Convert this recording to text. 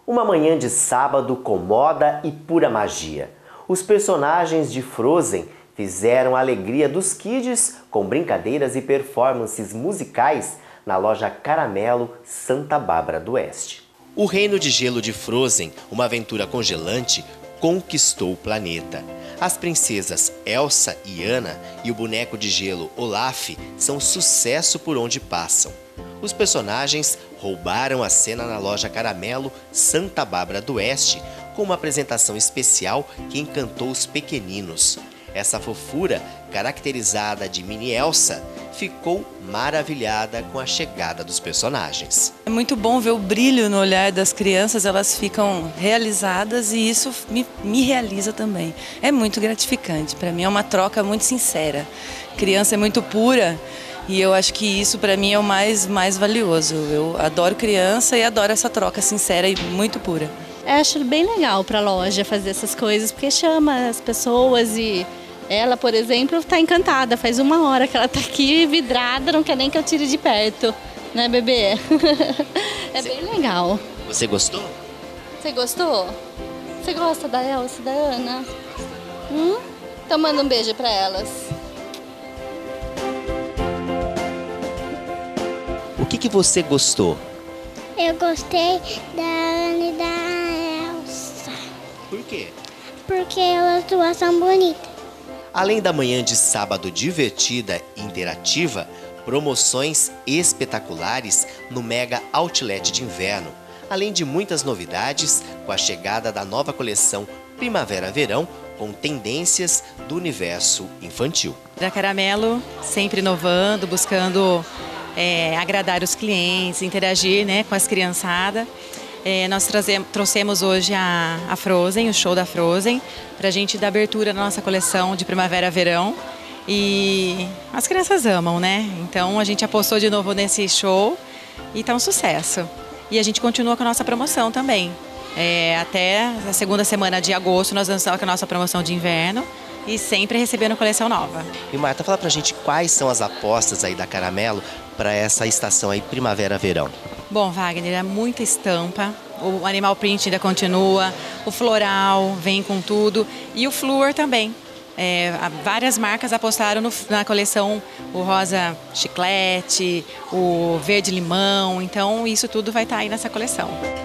Uma manhã de sábado com moda e pura magia. Os personagens de Frozen fizeram a alegria dos kids com brincadeiras e performances musicais na loja Caramelo, Santa Bárbara do Oeste. O reino de gelo de Frozen, uma aventura congelante, conquistou o planeta. As princesas Elsa e Anna e o boneco de gelo Olaf são sucesso por onde passam. Os personagens roubaram a cena na loja Caramelo, Santa Bárbara do Oeste, com uma apresentação especial que encantou os pequeninos. Essa fofura, caracterizada de mini Elsa, ficou maravilhada com a chegada dos personagens. É muito bom ver o brilho no olhar das crianças, elas ficam realizadas e isso me realiza também. É muito gratificante, para mim é uma troca muito sincera. Criança é muito pura e eu acho que isso para mim é o mais valioso. Eu adoro criança e adoro essa troca sincera e muito pura. Eu acho bem legal para a loja fazer essas coisas, porque chama as pessoas e ela, por exemplo, está encantada. Faz 1 hora que ela está aqui vidrada, não quer nem que eu tire de perto, né, bebê? É bem legal. Você gostou? Você gostou? Você gosta da Elsa e da Ana? Então manda um beijo para elas. O que você gostou? Eu gostei da Ana e da Elsa. Por quê? Porque elas duas são bonitas. Além da manhã de sábado divertida e interativa, promoções espetaculares no Mega Outlet de Inverno, além de muitas novidades com a chegada da nova coleção Primavera-Verão com tendências do universo infantil. Da Caramelo, sempre inovando, buscando agradar os clientes, interagir, né, com as criançadas. Nós trouxemos hoje a Frozen, o show da Frozen, para a gente dar abertura na nossa coleção de Primavera-Verão. E as crianças amam, né? Então a gente apostou de novo nesse show e está um sucesso. E a gente continua com a nossa promoção também. Até a segunda semana de agosto nós vamos estar com a nossa promoção de inverno e sempre recebendo coleção nova. E Marta, fala pra gente quais são as apostas aí da Caramelo para essa estação aí Primavera-Verão. Bom, Wagner, é muita estampa, o animal print ainda continua, o floral vem com tudo e o flúor também. Várias marcas apostaram na coleção o rosa chiclete, o verde limão, então isso tudo vai estar aí nessa coleção.